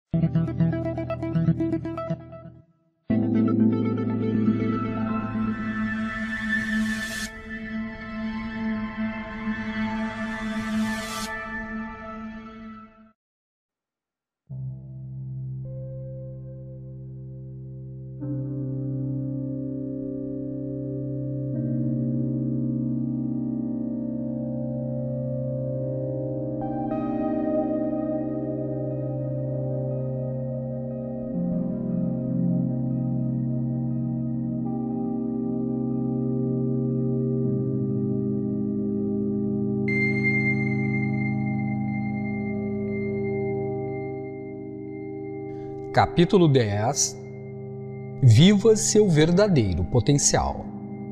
Capítulo 10. Viva seu verdadeiro potencial.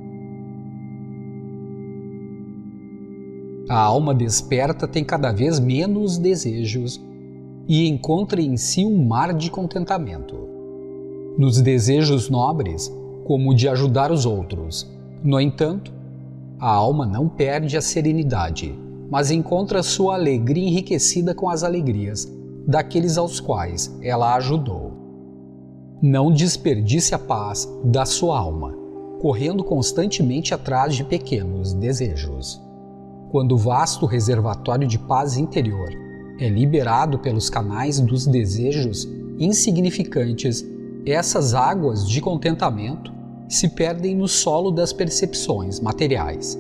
A alma desperta tem cada vez menos desejos e encontra em si um mar de contentamento. Nos desejos nobres, como o de ajudar os outros. No entanto, a alma não perde a serenidade, mas encontra sua alegria enriquecida com as alegrias daqueles aos quais ela ajudou. Não desperdice a paz da sua alma, correndo constantemente atrás de pequenos desejos. Quando o vasto reservatório de paz interior é liberado pelos canais dos desejos insignificantes, essas águas de contentamento se perdem no solo das percepções materiais.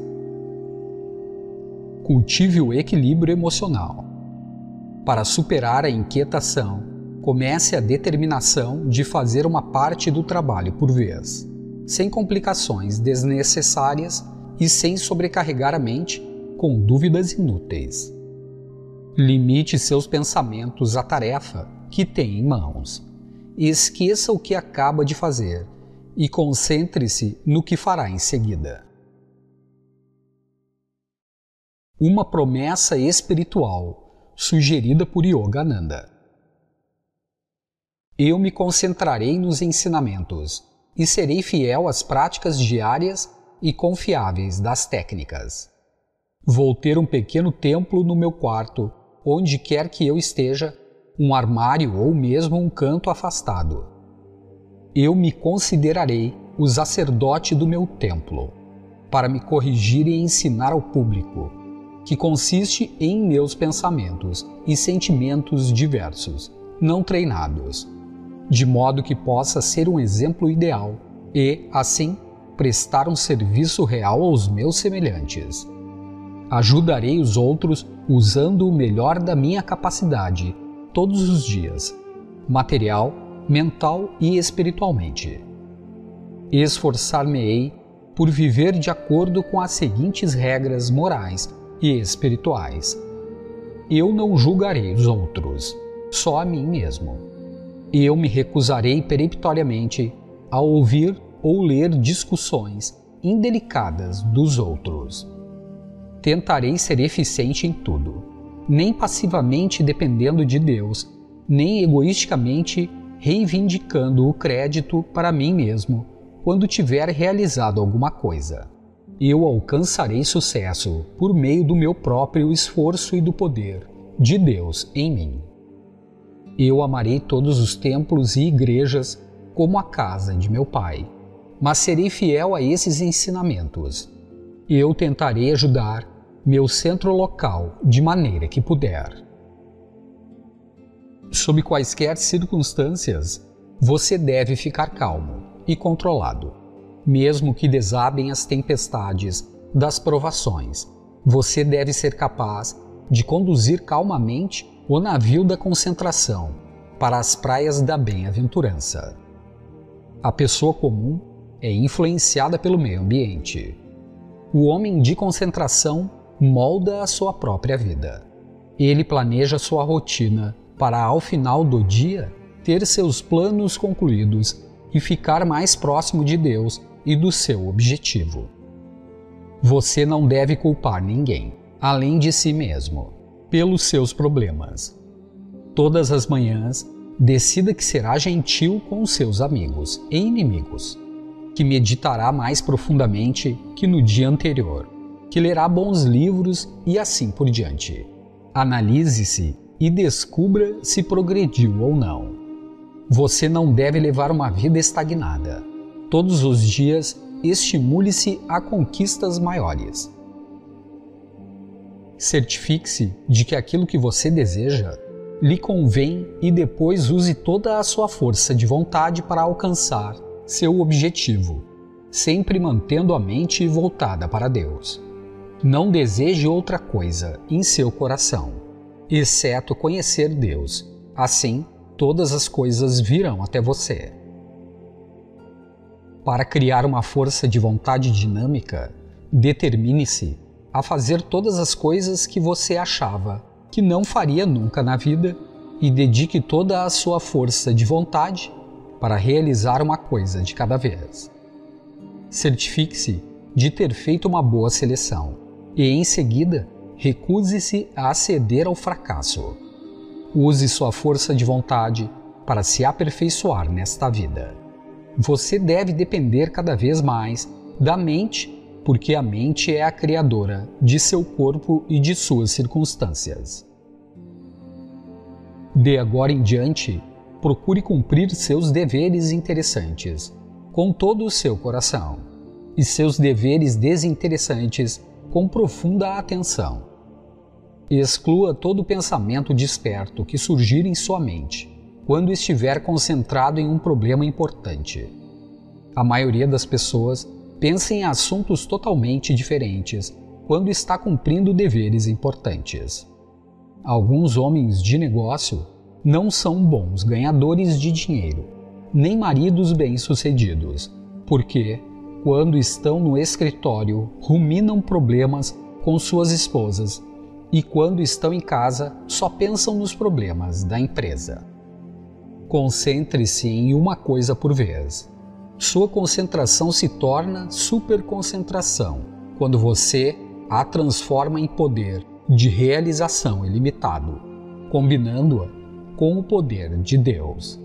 Cultive o equilíbrio emocional. Para superar a inquietação, comece a determinação de fazer uma parte do trabalho por vez, sem complicações desnecessárias e sem sobrecarregar a mente com dúvidas inúteis. Limite seus pensamentos à tarefa que tem em mãos. Esqueça o que acaba de fazer e concentre-se no que fará em seguida. Uma promessa espiritual sugerida por Yogananda. Eu me concentrarei nos ensinamentos e serei fiel às práticas diárias e confiáveis das técnicas. Vou ter um pequeno templo no meu quarto, onde quer que eu esteja, um armário ou mesmo um canto afastado. Eu me considerarei o sacerdote do meu templo, para me corrigir e ensinar ao público, que consiste em meus pensamentos e sentimentos diversos, não treinados, de modo que possa ser um exemplo ideal e, assim, prestar um serviço real aos meus semelhantes. Ajudarei os outros usando o melhor da minha capacidade, todos os dias, material, mental e espiritualmente. Esforçar-me-ei por viver de acordo com as seguintes regras morais e espirituais. Eu não julgarei os outros, só a mim mesmo. Eu me recusarei peremptoriamente a ouvir ou ler discussões indelicadas dos outros. Tentarei ser eficiente em tudo, nem passivamente dependendo de Deus, nem egoisticamente reivindicando o crédito para mim mesmo quando tiver realizado alguma coisa. Eu alcançarei sucesso por meio do meu próprio esforço e do poder de Deus em mim. Eu amarei todos os templos e igrejas como a casa de meu Pai, mas serei fiel a esses ensinamentos. Eu tentarei ajudar meu centro local de maneira que puder. Sob quaisquer circunstâncias, você deve ficar calmo e controlado. Mesmo que desabem as tempestades das provações, você deve ser capaz de conduzir calmamente o navio da concentração para as praias da bem-aventurança. A pessoa comum é influenciada pelo meio ambiente. O homem de concentração molda a sua própria vida. Ele planeja sua rotina para, ao final do dia, ter seus planos concluídos e ficar mais próximo de Deus e do seu objetivo. Você não deve culpar ninguém, além de si mesmo, pelos seus problemas. Todas as manhãs, decida que será gentil com seus amigos e inimigos, que meditará mais profundamente que no dia anterior, que lerá bons livros e assim por diante. Analise-se e descubra se progrediu ou não. Você não deve levar uma vida estagnada. Todos os dias, estimule-se a conquistas maiores. Certifique-se de que aquilo que você deseja lhe convém e depois use toda a sua força de vontade para alcançar seu objetivo, sempre mantendo a mente voltada para Deus. Não deseje outra coisa em seu coração, exceto conhecer Deus. Assim, todas as coisas virão até você. Para criar uma força de vontade dinâmica, determine-se a fazer todas as coisas que você achava que não faria nunca na vida e dedique toda a sua força de vontade para realizar uma coisa de cada vez. Certifique-se de ter feito uma boa seleção e, em seguida, recuse-se a ceder ao fracasso. Use sua força de vontade para se aperfeiçoar nesta vida. Você deve depender cada vez mais da mente, porque a mente é a criadora de seu corpo e de suas circunstâncias. De agora em diante, procure cumprir seus deveres interessantes com todo o seu coração e seus deveres desinteressantes com profunda atenção. Exclua todo pensamento desperto que surgir em sua mente quando estiver concentrado em um problema importante. A maioria das pessoas pensa em assuntos totalmente diferentes quando está cumprindo deveres importantes. Alguns homens de negócio não são bons ganhadores de dinheiro, nem maridos bem-sucedidos, porque, quando estão no escritório, ruminam problemas com suas esposas e, quando estão em casa, só pensam nos problemas da empresa. Concentre-se em uma coisa por vez. Sua concentração se torna superconcentração quando você a transforma em poder de realização ilimitado, combinando-a com o poder de Deus.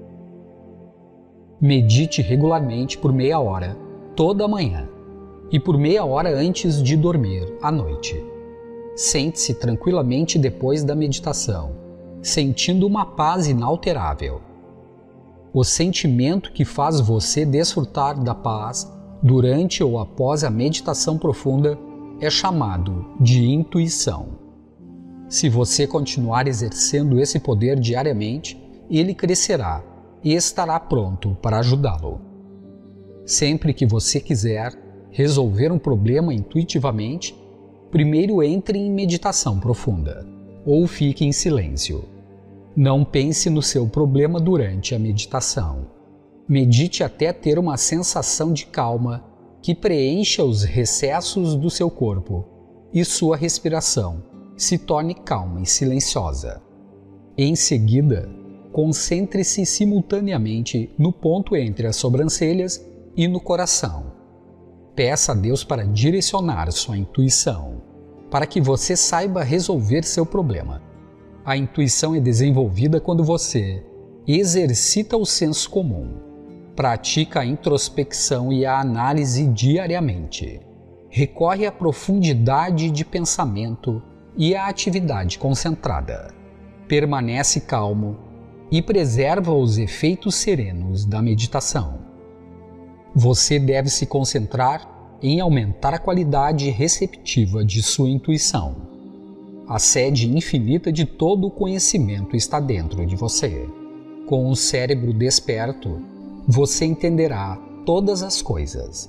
Medite regularmente por meia hora toda manhã e por meia hora antes de dormir à noite. Sente-se tranquilamente depois da meditação, sentindo uma paz inalterável. O sentimento que faz você desfrutar da paz durante ou após a meditação profunda é chamado de intuição. Se você continuar exercendo esse poder diariamente, ele crescerá e estará pronto para ajudá-lo. Sempre que você quiser resolver um problema intuitivamente, primeiro entre em meditação profunda ou fique em silêncio. Não pense no seu problema durante a meditação. Medite até ter uma sensação de calma que preencha os recessos do seu corpo e sua respiração se torne calma e silenciosa. Em seguida, concentre-se simultaneamente no ponto entre as sobrancelhas e no coração. Peça a Deus para direcionar sua intuição, para que você saiba resolver seu problema. A intuição é desenvolvida quando você exercita o senso comum, pratica a introspecção e a análise diariamente, recorre à profundidade de pensamento e à atividade concentrada, permanece calmo e preserva os efeitos serenos da meditação. Você deve se concentrar em aumentar a qualidade receptiva de sua intuição. A sede infinita de todo o conhecimento está dentro de você. Com um cérebro desperto, você entenderá todas as coisas.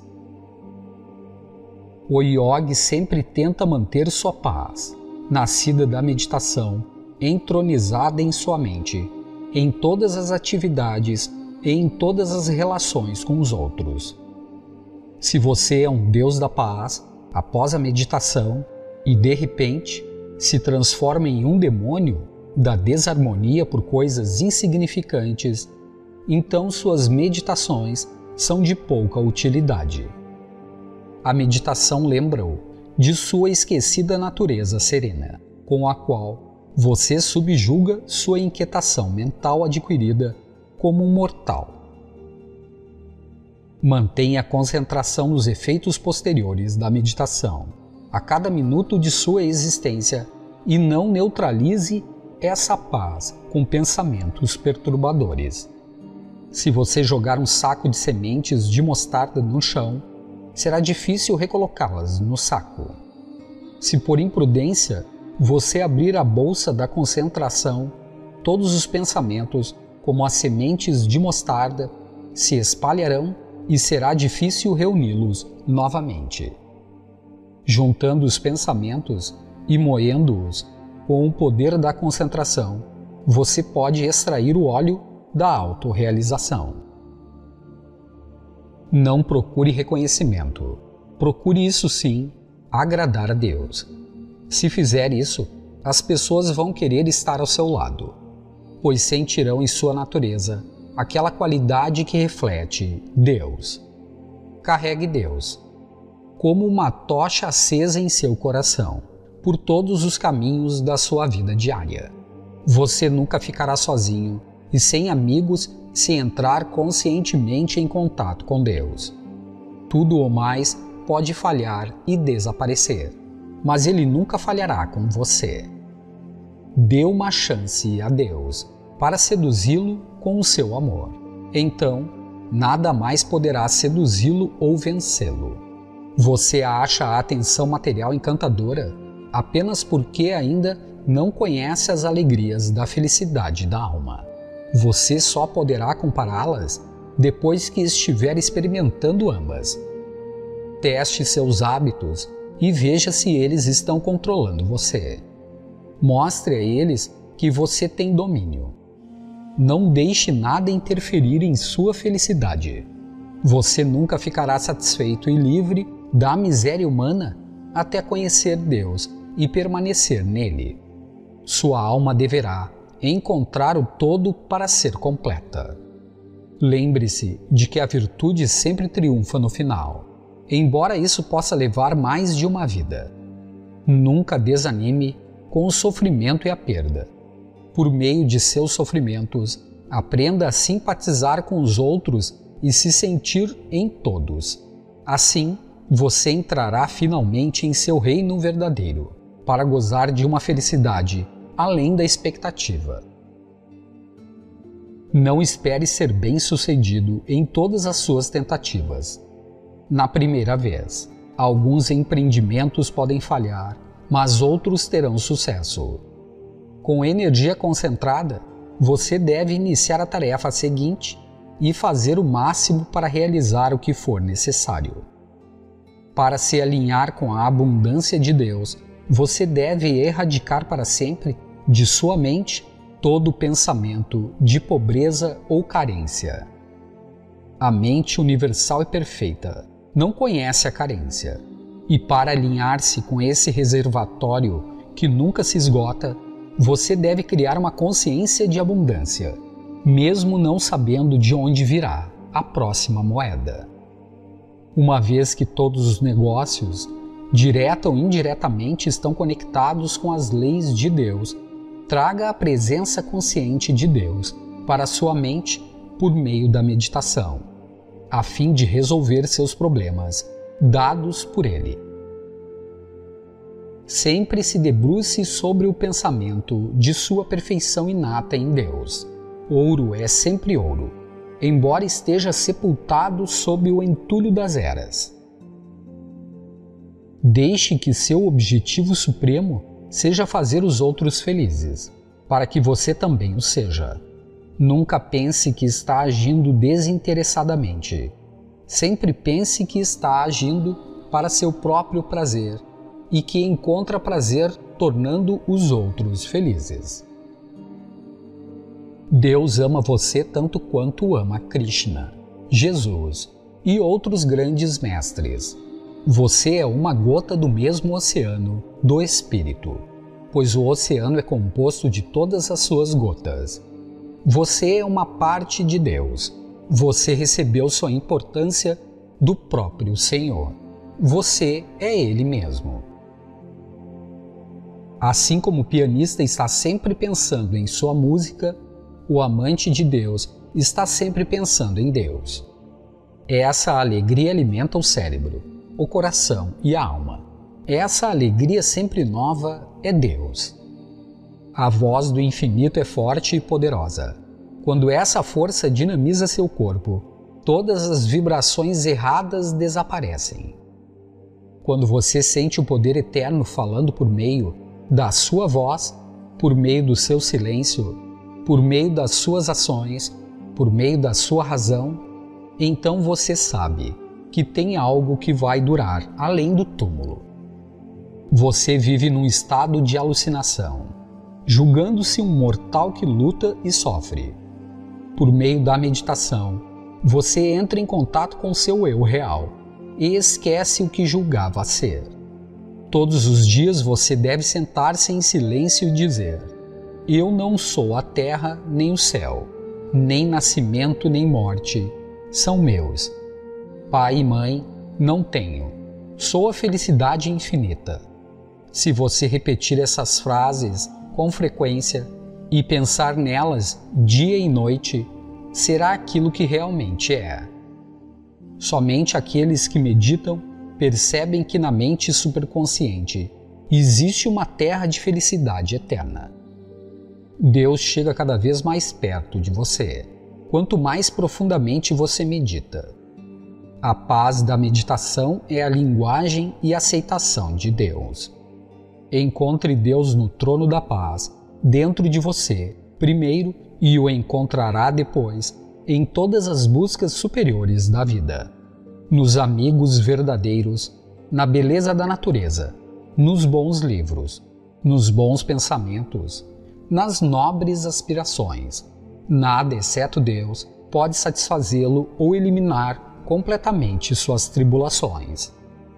O yogi sempre tenta manter sua paz, nascida da meditação, entronizada em sua mente, em todas as atividades e em todas as relações com os outros. Se você é um Deus da paz, após a meditação, e de repente se transforma em um demônio da desarmonia por coisas insignificantes, então suas meditações são de pouca utilidade. A meditação lembra-o de sua esquecida natureza serena, com a qual você subjuga sua inquietação mental adquirida como um mortal. Mantenha a concentração nos efeitos posteriores da meditação a cada minuto de sua existência e não neutralize essa paz com pensamentos perturbadores. Se você jogar um saco de sementes de mostarda no chão, será difícil recolocá-las no saco. Se por imprudência você abrir a bolsa da concentração, todos os pensamentos, como as sementes de mostarda, se espalharão e será difícil reuni-los novamente. Juntando os pensamentos e moendo-os com o poder da concentração, você pode extrair o óleo da autorrealização. Não procure reconhecimento. Procure, isso sim, agradar a Deus. Se fizer isso, as pessoas vão querer estar ao seu lado, pois sentirão em sua natureza aquela qualidade que reflete Deus. Carregue Deus como uma tocha acesa em seu coração, por todos os caminhos da sua vida diária. Você nunca ficará sozinho e sem amigos se entrar conscientemente em contato com Deus. Tudo ou mais pode falhar e desaparecer, mas Ele nunca falhará com você. Dê uma chance a Deus para seduzi-lo com o seu amor. Então, nada mais poderá seduzi-lo ou vencê-lo. Você acha a atenção material encantadora apenas porque ainda não conhece as alegrias da felicidade da alma. Você só poderá compará-las depois que estiver experimentando ambas. Teste seus hábitos e veja se eles estão controlando você. Mostre a eles que você tem domínio. Não deixe nada interferir em sua felicidade. Você nunca ficará satisfeito e livre da miséria humana até conhecer Deus e permanecer nele. Sua alma deverá encontrar o todo para ser completa. Lembre-se de que a virtude sempre triunfa no final, embora isso possa levar mais de uma vida. Nunca desanime com o sofrimento e a perda. Por meio de seus sofrimentos, aprenda a simpatizar com os outros e se sentir em todos. Assim, você entrará finalmente em seu reino verdadeiro, para gozar de uma felicidade além da expectativa. Não espere ser bem-sucedido em todas as suas tentativas. Na primeira vez, alguns empreendimentos podem falhar, mas outros terão sucesso. Com energia concentrada, você deve iniciar a tarefa seguinte e fazer o máximo para realizar o que for necessário. Para se alinhar com a abundância de Deus, você deve erradicar para sempre de sua mente todo pensamento de pobreza ou carência. A mente universal e perfeita não conhece a carência, e para alinhar-se com esse reservatório que nunca se esgota, você deve criar uma consciência de abundância, mesmo não sabendo de onde virá a próxima moeda. Uma vez que todos os negócios, direta ou indiretamente, estão conectados com as leis de Deus, traga a presença consciente de Deus para sua mente por meio da meditação, a fim de resolver seus problemas dados por Ele. Sempre se debruce sobre o pensamento de sua perfeição inata em Deus. Ouro é sempre ouro, embora esteja sepultado sob o entulho das eras. Deixe que seu objetivo supremo seja fazer os outros felizes, para que você também o seja. Nunca pense que está agindo desinteressadamente. Sempre pense que está agindo para seu próprio prazer e que encontra prazer tornando os outros felizes. Deus ama você tanto quanto ama Krishna, Jesus e outros grandes mestres. Você é uma gota do mesmo oceano do Espírito, pois o oceano é composto de todas as suas gotas. Você é uma parte de Deus. Você recebeu sua importância do próprio Senhor. Você é Ele mesmo. Assim como o pianista está sempre pensando em sua música, o amante de Deus está sempre pensando em Deus. Essa alegria alimenta o cérebro, o coração e a alma. Essa alegria sempre nova é Deus. A voz do infinito é forte e poderosa. Quando essa força dinamiza seu corpo, todas as vibrações erradas desaparecem. Quando você sente o poder eterno falando por meio da sua voz, por meio do seu silêncio, por meio das suas ações, por meio da sua razão, então você sabe que tem algo que vai durar além do túmulo. Você vive num estado de alucinação, julgando-se um mortal que luta e sofre. Por meio da meditação, você entra em contato com seu eu real e esquece o que julgava ser. Todos os dias você deve sentar-se em silêncio e dizer: eu não sou a terra nem o céu, nem nascimento nem morte, são meus. Pai e mãe, não tenho. Sou a felicidade infinita. Se você repetir essas frases com frequência e pensar nelas dia e noite, será aquilo que realmente é. Somente aqueles que meditam percebem que na mente superconsciente existe uma terra de felicidade eterna. Deus chega cada vez mais perto de você, quanto mais profundamente você medita. A paz da meditação é a linguagem e aceitação de Deus. Encontre Deus no trono da paz, dentro de você, primeiro, e o encontrará depois em todas as buscas superiores da vida. Nos amigos verdadeiros, na beleza da natureza, nos bons livros, nos bons pensamentos, nas nobres aspirações. Nada, exceto Deus, pode satisfazê-lo ou eliminar completamente suas tribulações.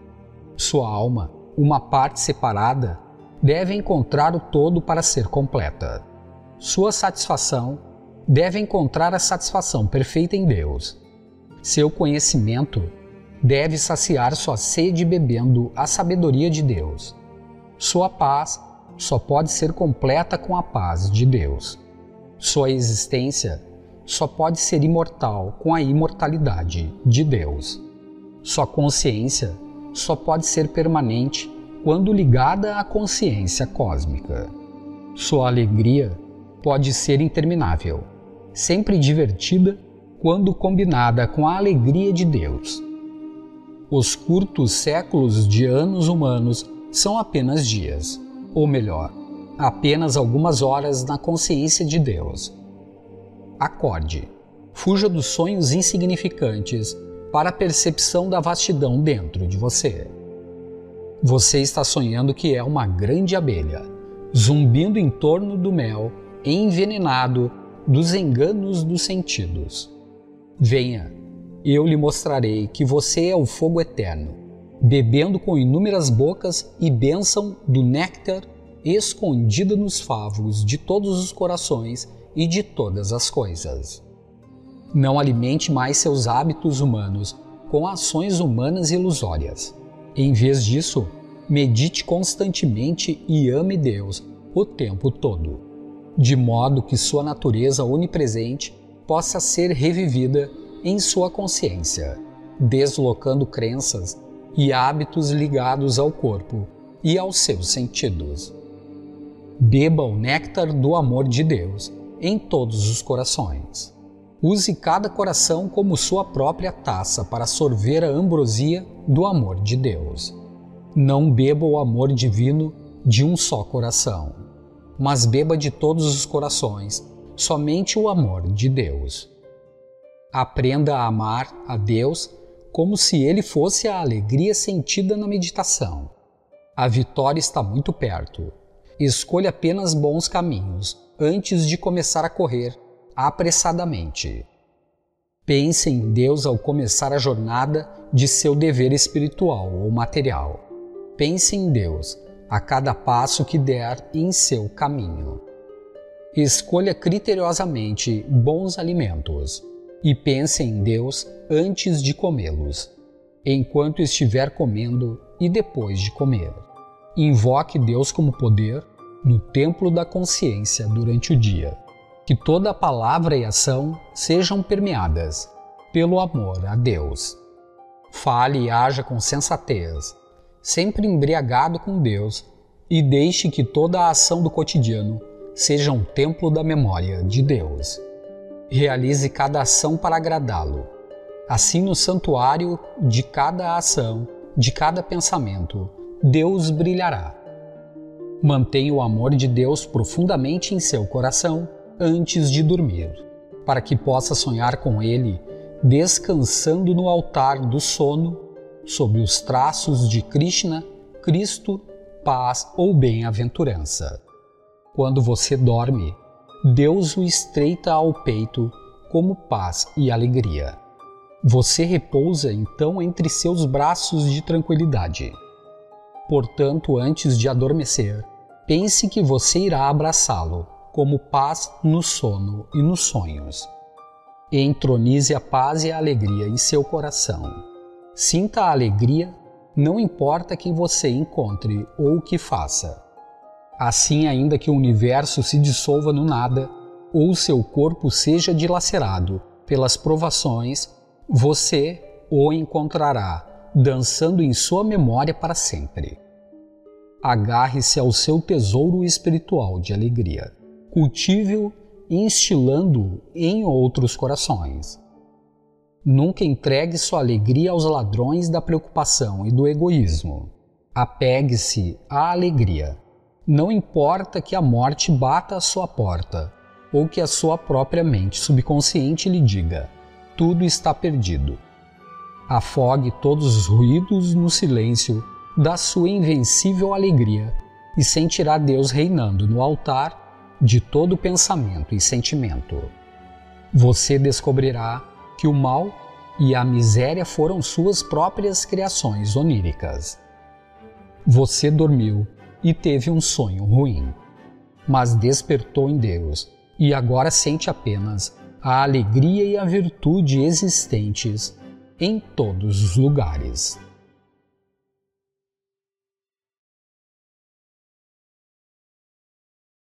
Sua alma, uma parte separada, deve encontrar o todo para ser completa. Sua satisfação deve encontrar a satisfação perfeita em Deus. Seu conhecimento deve saciar sua sede bebendo a sabedoria de Deus. Sua paz só pode ser completa com a paz de Deus. Sua existência só pode ser imortal com a imortalidade de Deus. Sua consciência só pode ser permanente quando ligada à consciência cósmica. Sua alegria pode ser interminável, sempre divertida quando combinada com a alegria de Deus. Os curtos séculos de anos humanos são apenas dias, ou melhor, apenas algumas horas na consciência de Deus. Acorde, fuja dos sonhos insignificantes para a percepção da vastidão dentro de você. Você está sonhando que é uma grande abelha, zumbindo em torno do mel, envenenado dos enganos dos sentidos. Venha, eu lhe mostrarei que você é o fogo eterno, bebendo com inúmeras bocas e bênção do néctar escondida nos favos de todos os corações e de todas as coisas. Não alimente mais seus hábitos humanos com ações humanas ilusórias. Em vez disso, medite constantemente e ame Deus o tempo todo, de modo que sua natureza onipresente possa ser revivida em sua consciência, deslocando crenças e hábitos ligados ao corpo e aos seus sentidos. Beba o néctar do amor de Deus em todos os corações. Use cada coração como sua própria taça para sorver a ambrosia do amor de Deus. Não beba o amor divino de um só coração, mas beba de todos os corações somente o amor de Deus. Aprenda a amar a Deus como se Ele fosse a alegria sentida na meditação. A vitória está muito perto. Escolha apenas bons caminhos antes de começar a correr apressadamente. Pense em Deus ao começar a jornada de seu dever espiritual ou material. Pense em Deus a cada passo que der em seu caminho. Escolha criteriosamente bons alimentos e pense em Deus antes de comê-los, enquanto estiver comendo e depois de comer. Invoque Deus como poder no templo da consciência durante o dia. Que toda palavra e ação sejam permeadas pelo amor a Deus. Fale e haja com sensatez, sempre embriagado com Deus, e deixe que toda a ação do cotidiano seja um templo da memória de Deus. Realize cada ação para agradá-lo. Assim, no santuário de cada ação, de cada pensamento, Deus brilhará. Mantenha o amor de Deus profundamente em seu coração antes de dormir, para que possa sonhar com Ele, descansando no altar do sono, sob os traços de Krishna, Cristo, paz ou bem-aventurança. Quando você dorme, Deus o estreita ao peito como paz e alegria. Você repousa então entre seus braços de tranquilidade. Portanto, antes de adormecer, pense que você irá abraçá-lo como paz no sono e nos sonhos. Entronize a paz e a alegria em seu coração. Sinta a alegria, não importa quem você encontre ou o que faça. Assim, ainda que o universo se dissolva no nada, ou seu corpo seja dilacerado pelas provações, você o encontrará, dançando em sua memória para sempre. Agarre-se ao seu tesouro espiritual de alegria. Cultive-o, instilando-o em outros corações. Nunca entregue sua alegria aos ladrões da preocupação e do egoísmo. Apegue-se à alegria. Não importa que a morte bata à sua porta, ou que a sua própria mente subconsciente lhe diga: tudo está perdido. Afogue todos os ruídos no silêncio da sua invencível alegria e sentirá Deus reinando no altar de todo pensamento e sentimento. Você descobrirá que o mal e a miséria foram suas próprias criações oníricas. Você dormiu e teve um sonho ruim, mas despertou em Deus e agora sente apenas a alegria e a virtude existentes em todos os lugares.